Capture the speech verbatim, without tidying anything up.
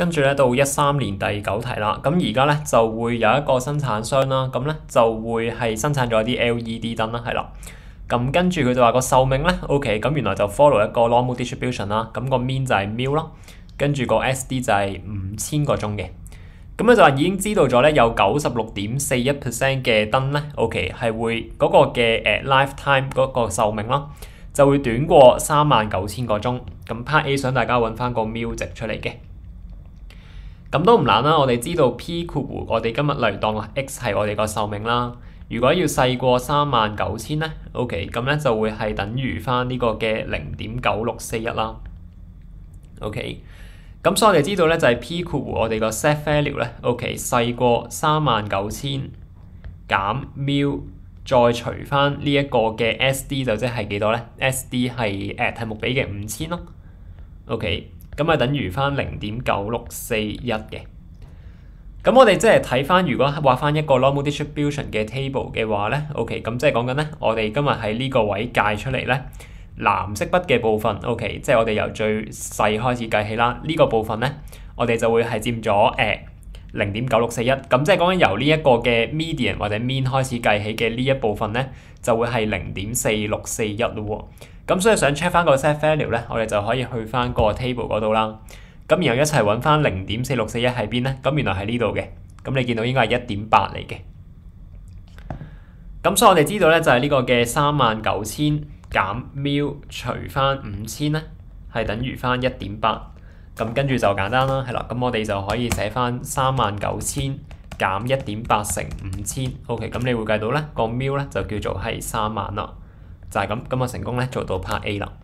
跟住咧到一三年第九題啦，咁而家咧就會有一個生產商啦，咁咧就會係生產咗啲 L E D 燈啦，係啦。咁跟住佢就話個壽命咧 ，OK， 咁原來就 follow 一個 normal distribution 啦，咁個 mean 就係 mil 啦，跟住個 S D 就係五千個鐘嘅。咁咧就話已經知道咗咧有九十六點四一 percent 嘅燈咧 ，OK 係會嗰個嘅誒 lifetime 嗰個壽命啦，就會短過三萬九千個鐘。咁 part A 想大家揾翻個 mil 值出嚟嘅。咁都唔難啦，我哋知道 P 括弧我哋今日嚟當 X 係我哋個壽命啦。如果要細過三萬九千咧 ，OK， 咁咧就會係等於翻呢個嘅零點九六四一啦。OK， 咁所以我哋知道咧就係 P 括弧我哋個 set value 咧 ，OK 細過三萬九千減 mil 再除翻呢一個嘅 S D 就即係幾多咧 ？S D 係誒題目俾嘅五千咯。OK。咁啊，等於翻零點九六四一嘅。咁我哋即係睇翻，如果畫翻一個 normal distribution 嘅 table 嘅話咧 ，OK， 咁即係講緊咧，我哋今日喺呢個位界出嚟咧，藍色筆嘅部分 ，OK， 即係我哋由最細開始計起啦。呢、這個部分咧，我哋就會係佔咗誒零點九六四一。咁即係講緊由呢一個嘅 median 或者 mean 開始計起嘅呢一部分咧，就會係零點四六四一咯喎。咁所以想 check 翻個 set value 咧，我哋就可以去翻個 table 嗰度啦。咁然後一齊揾翻零點四六四一喺邊咧？咁原來喺呢度嘅。咁你見到應該係一點八嚟嘅。咁所以我哋知道咧就係呢個嘅三萬九千減 mil 除翻五千咧，係等於翻一點八。咁跟住就簡單啦，係啦。咁我哋就可以寫翻三萬九千減一點八乘五千。OK， 咁你會計到咧個 mil 咧就叫做係三萬啦。就係咁，咁我成功咧做到 part A 啦。